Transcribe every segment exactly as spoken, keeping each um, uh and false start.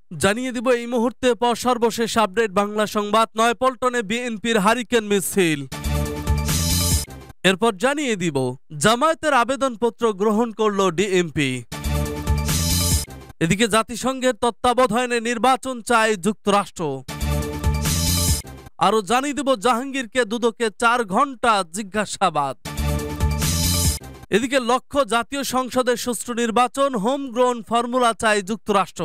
জানিয়ে দিব এই মুহূর্তে পর সর্বশেষ আপডেট বাংলা সংবাদ। নয়াপল্টনে বিএনপির হারিকেন মিছিল। এরপর জানিয়ে দিব জামায়াতের আবেদনপত্র গ্রহণ করল ডিএমপি। এদিকে জাতিসংঘের তত্ত্বাবধানে নির্বাচন চায় যুক্তরাষ্ট্র। আরো জানিয়ে দিব জাহাঙ্গীরকে দুদকে চার ঘন্টা জিজ্ঞাসাবাদ। এদিকে লক্ষ্য জাতীয় সংসদের সুষ্ঠু নির্বাচন, হোম গ্রোন ফর্মুলা চায় যুক্তরাষ্ট্র।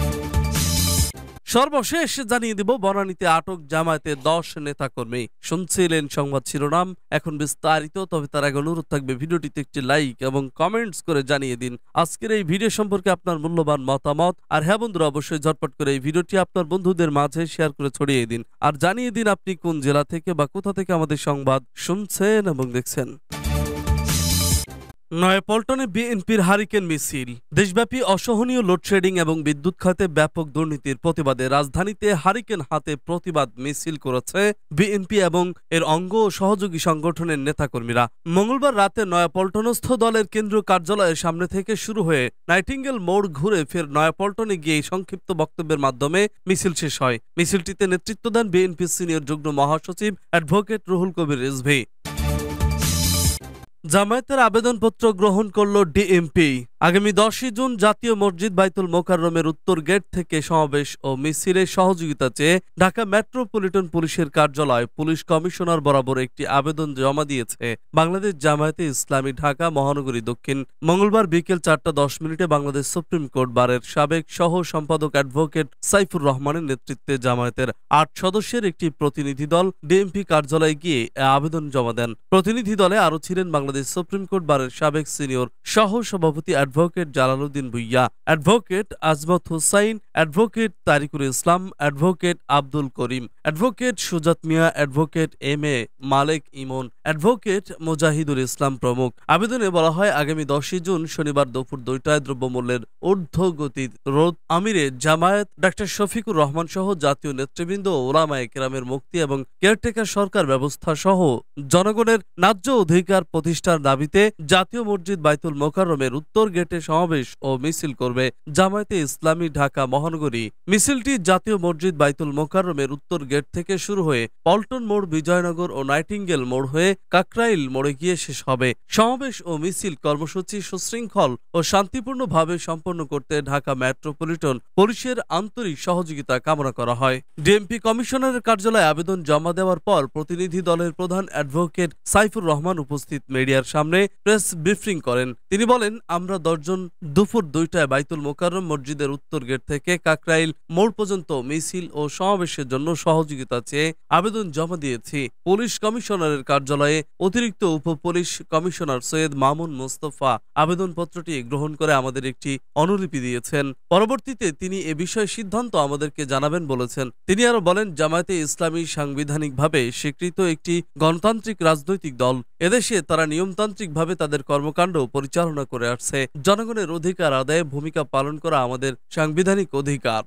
সর্বশেষ জানিয়ে দিব বনানীতে আটক জামায়াতের দশ নেতাকর্মী। শুনছিলেন সংবাদ শিরোনাম, এখন বিস্তারিত। তবে তার আগে অনুরোধ থাকবে ভিডিওটিতে একটি লাইক এবং কমেন্টস করে জানিয়ে দিন আজকের এই ভিডিও সম্পর্কে আপনার মূল্যবান মতামত। আর হ্যাঁ বন্ধুরা, অবশ্যই ঝটপট করে এই ভিডিওটি আপনার বন্ধুদের মাঝে শেয়ার করে ছড়িয়ে দিন। আর জানিয়ে দিন আপনি কোন জেলা থেকে বা কোথা থেকে আমাদের সংবাদ শুনছেন এবং দেখছেন। নয়াপল্টনে বিএনপির হারিকেন মিছিল। দেশব্যাপী অসহনীয় লোডশেডিং এবং বিদ্যুৎ খাতে ব্যাপক দুর্নীতির প্রতিবাদে রাজধানীতে হারিকেন হাতে প্রতিবাদ মিছিল করেছে বিএনপি এবং এর অঙ্গ ও সহযোগী সংগঠনের নেতাকর্মীরা। মঙ্গলবার রাতে নয়াপল্টনস্থ দলের কেন্দ্রীয় কার্যালয়ের সামনে থেকে শুরু হয়ে নাইটিঙ্গেল মোড় ঘুরে ফের নয়াপল্টনে গিয়ে সংক্ষিপ্ত বক্তব্যের মাধ্যমে মিছিল শেষ হয়। মিছিলটিতে নেতৃত্ব দেন বিএনপির সিনিয়র যুগ্ম মহাসচিব অ্যাডভোকেট রুহুল কবির রিজভী। জামায়াতের আবেদনপত্র গ্রহণ করল ডিএমপি। আগামী দশই জুন জাতীয় মসজিদ বাইতুল মোকাররমের উত্তর গেট থেকে সমাবেশ ও মিছিলের সহযোগিতা চেয়ে ঢাকা মেট্রোপলিটন পুলিশের কার্যালয় পুলিশ কমিশনার বরাবর একটি আবেদন জমা দিয়েছে বাংলাদেশ জামায়াতে ইসলামী ঢাকা মহানগরী দক্ষিণ। মঙ্গলবার বিকেল চারটা দশ মিনিটে বাংলাদেশ সুপ্রিম কোর্ট বারের সাবেক সহ সম্পাদক অ্যাডভোকেট সাইফুর রহমানের নেতৃত্বে জামায়াতের আট সদস্যের একটি প্রতিনিধি দল ডিএমপি কার্যালয়ে গিয়ে আবেদন জমা দেন। প্রতিনিধি দলে আরও ছিলেন বাংলাদেশ সুপ্রিম কোর্ট বারের সাবেক সিনিয়র সহ সভাপতি advocate Jalaluddin Bhuiyan, advocate Azmat Hossain, advocate Tariqul Islam, advocate Abdul Karim, advocate Sujat Mia, advocate M A Malek Emon, advocate Mujahidul Islam প্রমুখ। আবেদনে বলা হয় আগামী দশই জুন শনিবার দুপুর দুইটায় দ্রব্যমূল্যের ঊর্ধ্বগতির রোধ, আমিরে জামায়াত ডাক্তার শফিকুর রহমান সহ জাতীয় নেতৃবৃন্দ ও ওলামায়ে কেরামের মুক্তি এবং কেয়ারটেকার সরকার ব্যবস্থা সহ জনগণের ন্যায্য অধিকার প্রতিষ্ঠার দাবিতে জাতীয় মসজিদ বাইতুল মোকাররমের উত্তর গেটে সমাবেশ ও মিছিল করবে জামায়াতে ইসলামী ঢাকা মহানগরী। মিছিলটি জাতীয় মসজিদ বাইতুল মোকাররমের উত্তর গেট থেকে শুরু হয়ে পল্টন মোড়, বিজয়নগর ও নাইটিঙ্গেল মোড় হয়ে কাকরাইল মোড়ে গিয়ে শেষ হবে। সমাবেশ ও মিছিল কর্মসূচি সুশৃঙ্খল ও শান্তিপূর্ণভাবে সম্পন্ন করতে ঢাকা মেট্রোপলিটন পুলিশের আন্তরিক সহযোগিতা কামনা করা হয়। ডিএমপি কমিশনারের কার্যালয়ে আবেদন জমা দেওয়ার পর প্রতিনিধি দলের প্রধান অ্যাডভোকেট সাইফুর রহমান উপস্থিত মিডিয়ার সামনে প্রেস ব্রিফিং করেন। তিনি বলেন, আমরা দশজন দুপুর দুইটায় বাইতুল মোকাররম মসজিদের উত্তর গেট থেকে কাকরাইল মোড় পর্যন্ত মিছিল ও সমাবেশের জন্য সহযোগিতা চেয়ে আবেদন জমা দিয়েছি। পুলিশ কমিশনারের কার্যালয়ে অতিরিক্ত উপ পুলিশ কমিশনার সৈয়দ মামুন মোস্তফা আবেদনপত্রটি গ্রহণ করে আমাদের একটি অনুলিপি দিয়েছেন। পরবর্তীতে তিনি এ বিষয়ে সিদ্ধান্ত আমাদেরকে জানাবেন বলেছেন। তিনি আরো বলেন, জামায়াতে ইসলামী সাংবিধানিকভাবে স্বীকৃত একটি গণতান্ত্রিক রাজনৈতিক দল। এদেশে তারা নিয়মতান্ত্রিকভাবে তাদের কর্মকাণ্ড পরিচালনা করে আসছে। জনগণের অধিকার আদায়ে ভূমিকা পালন করা আমাদের সাংবিধানিক অধিকার।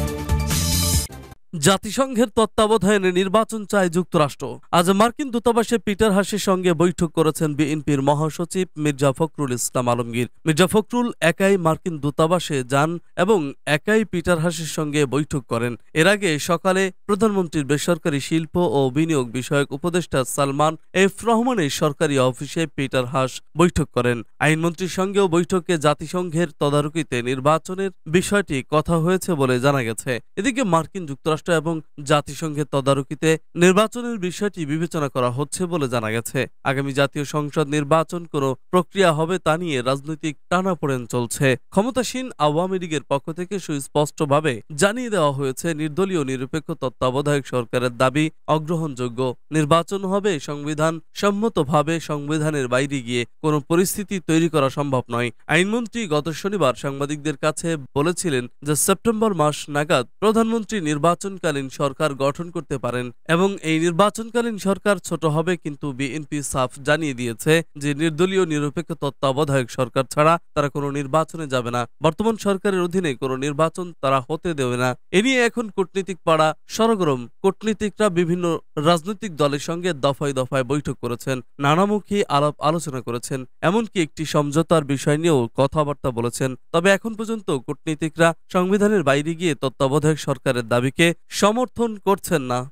জাতিসংঘের তত্ত্বাবধানে নির্বাচন চায় যুক্তরাষ্ট্র। আজ মার্কিন দূতাবাসে পিটার হাসের সঙ্গে বৈঠক করেছেন বিএনপির মহাসচিব মির্জা ফখরুল ইসলাম আলমগীর। মির্জা ফখরুল একাই মার্কিন দূতাবাসে যান এবং একাই পিটার হাসের সঙ্গে বৈঠক করেন। এর আগে সকালে প্রধানমন্ত্রীর বেসরকারি শিল্প ও বিনিয়োগ বিষয়ক উপদেষ্টা সালমান এফ রহমানের সরকারি অফিসে পিটার হাস বৈঠক করেন। আইনমন্ত্রীর সঙ্গেও বৈঠকে জাতিসংঘের তদারকিতে নির্বাচনের বিষয়টি কথা হয়েছে বলে জানা গেছে। এদিকে মার্কিন যুক্তরাষ্ট্র এবং জাতিসংঘের তদারকিতে নির্বাচনের বিষয়টি বিবেচনা করা হচ্ছে বলে জানা গেছে। আগামী জাতীয় সংসদ নির্বাচন কোন প্রক্রিয়া হবে তা নিয়ে রাজনৈতিক টানাপোড়েন চলছে। ক্ষমতাসীন আওয়ামী লীগের পক্ষ থেকে সুস্পষ্টভাবে জানিয়ে দেওয়া হয়েছে, নির্দলীয় নিরপেক্ষ তত্ত্বাবধায়ক সরকারের দাবি অগ্রহণযোগ্য। নির্বাচন হবে সংবিধান সম্মতভাবে, সংবিধানের বাইরে গিয়ে কোনো পরিস্থিতি তৈরি করা সম্ভব নয়। আইনমন্ত্রী গত শনিবার সাংবাদিকদের কাছে বলেছিলেন যে সেপ্টেম্বর মাস নাগাদ প্রধানমন্ত্রী নির্বাচন নির্বাচনকালীন সরকার গঠন করতে পারেন এবং এই নির্বাচনকালীন সরকার ছোট হবে, কিন্তু বিএনপি সাফ জানিয়ে দিয়েছে যে নির্দলীয় নিরপেক্ষ তত্ত্বাবধায়ক সরকার ছাড়া তারা কোনো নির্বাচনে যাবে না। বর্তমান সরকারের অধীনে কোনো নির্বাচন তারা হতে দেবে না। এ নিয়ে এখন কূটনীতিক পাড়া সরগরম। কূটনীতিকরা বিভিন্ন রাজনৈতিক দলের সঙ্গে দফায় দফায় বৈঠক করেছেন, নানামুখী আলাপ আলোচনা করেছেন, এমনকি একটি সমঝোতার বিষয় নিয়েও কথাবার্তা বলেছেন। তবে এখন পর্যন্ত কূটনীতিকরা সংবিধানের বাইরে গিয়ে তত্ত্বাবধায়ক সরকারের দাবিকে সমর্থন করছেন না।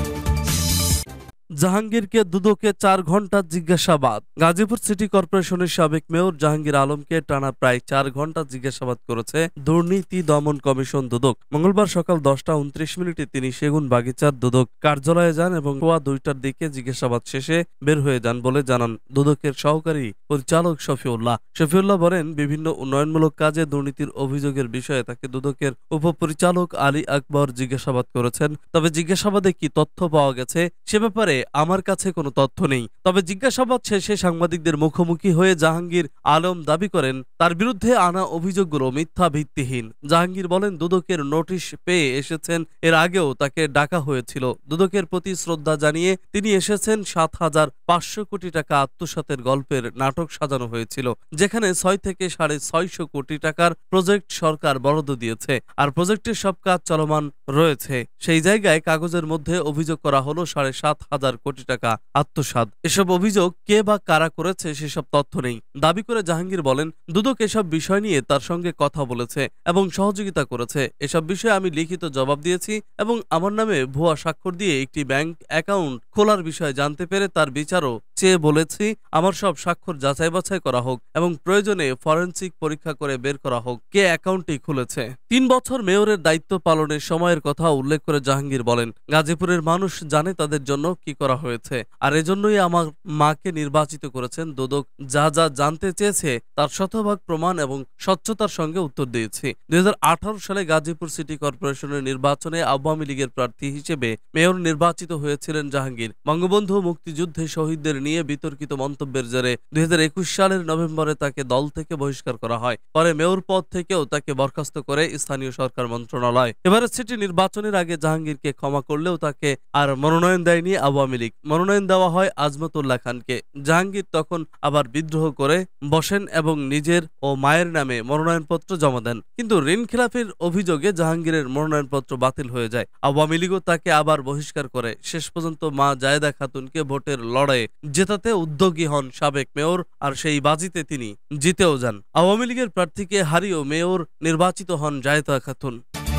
জাহাঙ্গীরকে দুদকে চার ঘন্টা জিজ্ঞাসাবাদ। গাজীপুর সিটি কর্পোরেশনের সাবেক মেয়র জাহাঙ্গীর আলমকে টানা প্রায় চার ঘন্টা জিজ্ঞাসাবাদ করেছে দুর্নীতি দমন কমিশন দুদক। মঙ্গলবার সকাল দশটা উনত্রিশ মিনিটে তিনি সেগুন বাগিচার দুদক কার্যালয়ে যান এবং সোয়া দুইটার দিকে জিজ্ঞাসাবাদ শেষে বের হয়ে যান বলে জানান দুদকের সহকারী পরিচালক শফিউল্লাহ। শফিউল্লাহ বলেন, বিভিন্ন উন্নয়নমূলক কাজে দুর্নীতির অভিযোগের বিষয়ে তাকে দুদকের উপপরিচালক আলী আকবর জিজ্ঞাসাবাদ করেছেন। তবে জিজ্ঞাসাবাদে কি তথ্য পাওয়া গেছে সে ব্যাপারে আমার কাছে কোনো তথ্য নেই। তবে জিজ্ঞাসাবাদ শেষে সাংবাদিকদের মুখোমুখি হয়ে জাহাঙ্গীর আলম দাবি করেন তার বিরুদ্ধে আনা অভিযোগগুলো মিথ্যা ভিত্তিহীন। জাহাঙ্গীর বলেন, দুদকের নোটিশ পেয়ে এসেছেন, এর আগেও তাকে ডাকা হয়েছিল। দুদকের প্রতি শ্রদ্ধা জানিয়ে তিনি এসেছেন। সাত হাজার পাঁচশো কোটি টাকা আত্মসাতের গল্পের নাটক সাজানো হয়েছিল, যেখানে ছয় থেকে সাড়ে ছয়শো কোটি টাকার প্রজেক্ট সরকার বরাদ্দ দিয়েছে আর প্রজেক্টের সব কাজ চলমান রয়েছে। সেই জায়গায় কাগজের মধ্যে অভিযোগ করা হলো সাড়ে সাত হাজার কোটি টাকা আত্মসাৎ। এসব অভিযোগ কে বা কারা করেছে সেসব তথ্য নেই দাবি করে জাহাঙ্গীর বলেন, দুদক এসব বিষয় নিয়ে তার সঙ্গে কথা বলেছে এবং সহযোগিতা করেছে। এসব বিষয়ে আমি লিখিত জবাব দিয়েছি এবং আমার নামে ভুয়া স্বাক্ষর দিয়ে একটি ব্যাংক অ্যাকাউন্ট খোলার বিষয়ে জানতে পেরে তার বিচারও চেয়ে বলেছি। আমার সব স্বাক্ষর যাচাই বাছাই করা হোক এবং প্রয়োজনে ফরেনসিক পরীক্ষা করে বের করা হোক কে অ্যাকাউন্টটি খুলেছে। তিন বছর মেয়রের দায়িত্ব পালনের সময়ের কথা উল্লেখ করে জাহাঙ্গীর বলেন, গাজীপুরের মানুষ জানে তাদের জন্য কি করা হয়েছে, আর এজন্যই আমার মাকে নির্বাচিত করেছেন। দুদক যা যা জানতে চেয়েছে তার শতভাগ প্রমাণ এবং স্বচ্ছতার সঙ্গে উত্তর দিয়েছি। দুই হাজার আঠারো সালে গাজীপুর সিটি কর্পোরেশনের নির্বাচনে আওয়ামী লীগের প্রার্থী হিসেবে মেয়র নির্বাচিত হয়েছিলেন জাহাঙ্গীর। বঙ্গবন্ধু মুক্তিযুদ্ধে শহীদদের নিয়ে বিতর্কিত মন্তব্যের জেরে দুই হাজার একুশ সালের নভেম্বরে তাকে দল থেকে বহিষ্কার করা হয়। পরে মেয়র পদ থেকেও তাকে বরখাস্ত করে স্থানীয় সরকার মন্ত্রণালয়। এবারে সিটি নির্বাচনের আগে জাহাঙ্গীরকে ক্ষমা করলেও তাকে আর মনোনয়ন দেয়নি আওয়ামী লীগ। মনোনয়ন দেওয়া হয় আজমতুল্লাহ খানকে। জাহাঙ্গীর তখন আবার বিদ্রোহ করে বসেন এবং নিজের ও মায়ের নামে মনোনয়নপত্র জমা দেন, কিন্তু ঋণ খেলাফির অভিযোগে জাহাঙ্গীরের মনোনয়নপত্র বাতিল হয়ে যায়। আওয়ামী লীগও তাকে আবার বহিষ্কার করে। শেষ পর্যন্ত মা জায়েদা খাতুনকে ভোটের লড়াইয়ে জেতাতে উদ্যোগী হন সাবেক মেয়র, আর সেই বাজিতে তিনি জিতেও যান। আওয়ামী লীগের প্রার্থীকে হারিয়েও মেয়র নির্বাচিত হন জায়েদা খাতুন।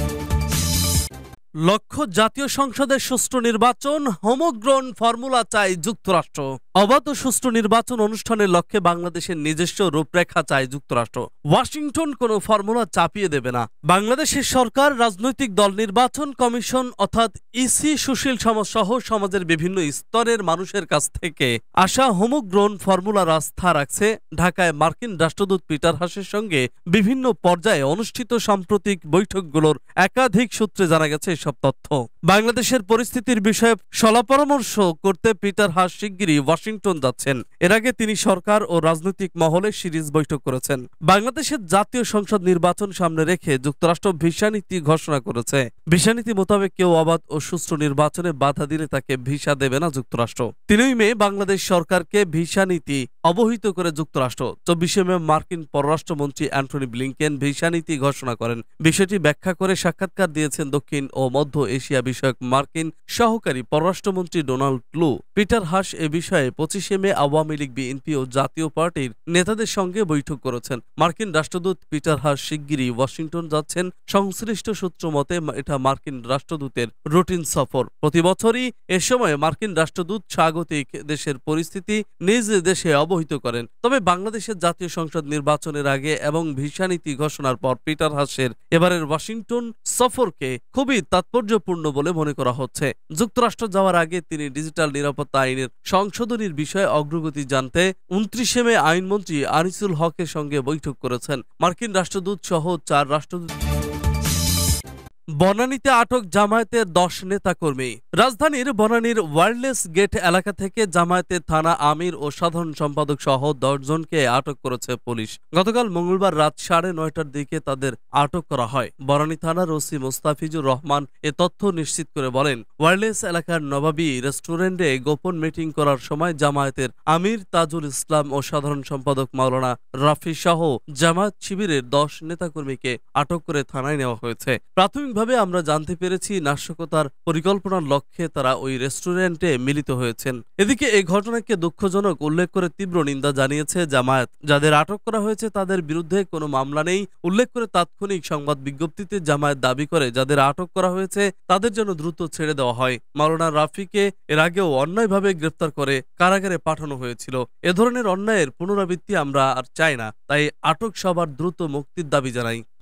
লক্ষ্য জাতীয় সংসদের সুষ্ঠু নির্বাচন, হোমগ্রোন ফর্মুলা চাই যুক্তরাষ্ট্র। অবাধ ও সুষ্ঠু নির্বাচন অনুষ্ঠানের লক্ষ্যে বাংলাদেশের নিজস্ব রূপরেখা চায় যুক্তরাষ্ট্র। ওয়াশিংটন কোনো ফর্মুলা চাপিয়ে দেবে না। বাংলাদেশের সরকার, রাজনৈতিক দল, নির্বাচন কমিশন অর্থাৎ ইসি, সুশীল সমাজ সহ সমাজের বিভিন্ন স্তরের মানুষের কাছ থেকে আসা হোমগ্রোন ফর্মুলার আস্থা রাখছে। ঢাকায় মার্কিন রাষ্ট্রদূত পিটার হাসের সঙ্গে বিভিন্ন পর্যায়ে অনুষ্ঠিত সাম্প্রতিক বৈঠকগুলোর একাধিক সূত্রে জানা গেছে সব তথ্য। বাংলাদেশের পরিস্থিতির বিষয়ে সলা পরামর্শ করতে পিটার হাস শিগগিরই ওয়াশিংটন যাচ্ছেন। এর আগে তিনি সরকার ও রাজনৈতিক মহলে সিরিজ বৈঠক করেছেন। বাংলাদেশের জাতীয় সংসদ নির্বাচন সামনে রেখে যুক্তরাষ্ট্র ভিসা নীতি ঘোষণা করেছে। ভিসা নীতি মোতাবেক কেউ অবাধ ও সুষ্ঠু নির্বাচনে বাধা দিলে তাকে ভিসা দেবে না যুক্তরাষ্ট্র। তিনই মে বাংলাদেশ সরকারকে ভিসা নীতি অবহিত করে যুক্তরাষ্ট্র। চব্বিশে মে মার্কিন পররাষ্ট্রমন্ত্রী অ্যান্টনি ব্লিংকেন ভিসা নীতি ঘোষণা করেন। বিষয়টি ব্যাখ্যা করে সাক্ষাৎকার দিয়েছেন দক্ষিণ ও মধ্য এশিয়া বিষয়ক মার্কিন সহকারী পররাষ্ট্রমন্ত্রী ডোনাল্ড লু। পিটার হাস এ বিষয়ে পঁচিশে মে আওয়ামী লীগ, বিএনপি ও জাতীয় পার্টির নেতাদের সঙ্গে বৈঠক করেছেন। মার্কিন রাষ্ট্রদূত পিটার হাস শিগগিরই ওয়াশিংটন যাচ্ছেন। সংশ্লিষ্ট সূত্র মতে এটা মার্কিন রাষ্ট্রদূতের রুটিন সফর। প্রতি বছরই এ সময় মার্কিন রাষ্ট্রদূত স্বাগতিক দেশের পরিস্থিতি নিজ দেশে অবহিত করেন। তবে বাংলাদেশের জাতীয় সংসদ নির্বাচনের আগে এবং ভিসা নীতি ঘোষণার পর পিটার হাসের এবারের ওয়াশিংটন সফরকে খুবই তাৎপর্যপূর্ণ বলে মনে করা হচ্ছে। যুক্তরাষ্ট্র যাওয়ার আগে তিনি ডিজিটাল নিরাপত্তা আইনের সংশোধনীর বিষয়ে অগ্রগতি জানতে উনত্রিশে মে আইনমন্ত্রী আনিসুল হকের সঙ্গে বৈঠক করেছেন। মার্কিন রাষ্ট্রদূত সহ চার রাষ্ট্রদূত বনানীতে আটক জামায়াতের দশ নেতাকর্মী। রাজধানীর বনানীর ওয়্যারলেস গেট এলাকা থেকে জামায়াতের থানা আমির ও সাধারণ সম্পাদক সহ দশ জনকে আটক করেছে পুলিশ। গতকাল মঙ্গলবার রাত সাড়ে নয়টার দিকে তাদের আটক করা হয়। বনানী থানার ওসি মোস্তাফিজুর রহমান এ তথ্য নিশ্চিত করে বলেন, ওয়্যারলেস এলাকার নবাবী রেস্টুরেন্টে গোপন মিটিং করার সময় জামায়াতের আমির তাজুল ইসলাম ও সাধারণ সম্পাদক মাওলানা রাফি সহ জামায়াত শিবিরের দশ নেতাকর্মীকে আটক করে থানায় নেওয়া হয়েছে। প্রাথমিক ভাবে আমরা জানতে পেরেছি নাশকতার পরিকল্পনার লক্ষ্যে তারা ওই রেস্টুরেন্টে মিলিত হয়েছেন। এদিকে এই ঘটনাকে দুঃখজনক উল্লেখ করে তীব্র নিন্দা জানিয়েছে জামায়াত। যাদের আটক করা হয়েছে তাদের বিরুদ্ধে কোনো মামলা নেই উল্লেখ করে তাৎক্ষণিক সংবাদ বিজ্ঞপ্তিতে জামায়াত দাবি করে যাদের আটক করা হয়েছে তাদের জন্য দ্রুত ছেড়ে দেওয়া হয়। মাওলানা রাফিকে এর আগেও অন্যায়ভাবে গ্রেফতার করে কারাগারে পাঠানো হয়েছিল। এ ধরনের অন্যায়ের পুনরাবৃত্তি আমরা আর চাই না, তাই আটক সবার দ্রুত মুক্তির দাবি জানাই।